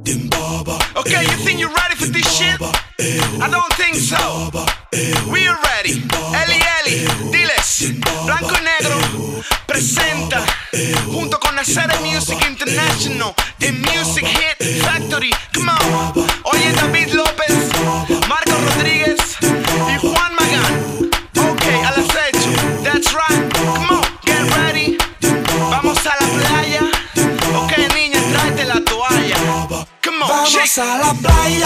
Okay, you think you're ready for this shit? I don't think so. We are ready. Eli Eli, diles. Blanco y Negro presenta junto con Nacer Music International en Music Hit Factory. Come on. Oye, David López, Marco Rodríguez y Juan Magán. Okay, al acecho. That's right. Come on, get ready. Vamos a la playa. Okay, niña, tráete la toalla. Come on, vamos shake. a la playa.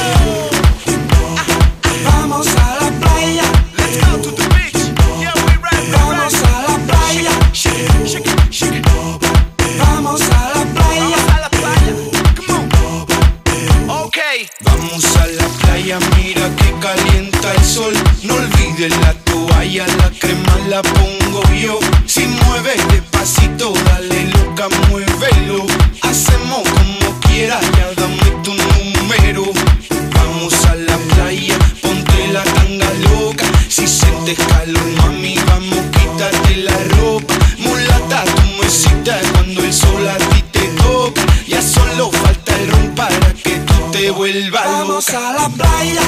Vamos a la playa. Let's go to the beach. Yeah, we ready. Vamos a la playa. Shake it, shake it, shake it. Vamos a la playa. Vamos a la playa. Come on. Okay. Vamos a la playa, mira que calienta el sol. No olvides la toalla, la crema la pongo yo. Si mueves despacito, dale loca, muévelo. Hacemos como quieras, ya dame tu número. Vamos a la playa, ponte la tanga loca. Si sientes calor, mami, vamos, quítate la ropa. Mulata, tu mesita cuando el sol a ti te toca. Ya solo falta el ron para que tú te vuelvas loca. Vamos a la playa.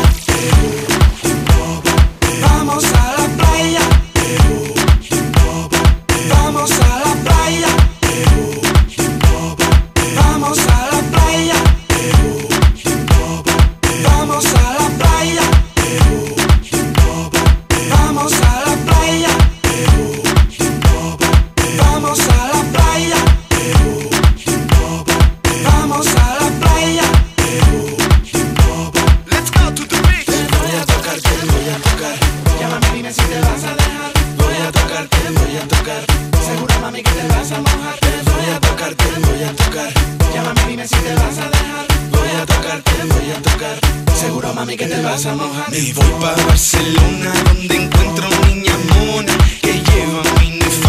Vamos a la playa. Vamos a la playa. Vamos a la playa. Vamos a la playa. Vamos a la playa. Vamos a la playa. Vamos a la playa. Let's go to the beach. Voy a tocarte, voy a tocar. Llámame, dime si te vas a dejar. Voy a tocarte, voy a tocar. Segura, mami, que te vas a mojar. Voy a tocarte, voy a tocar. Llámame, dime si te vas a dejar. Voy a tocarte, voy a tocar. Seguro, mami, que te vas a mojar. Me voy pa' Barcelona, donde encuentro niñas monas que llevan mini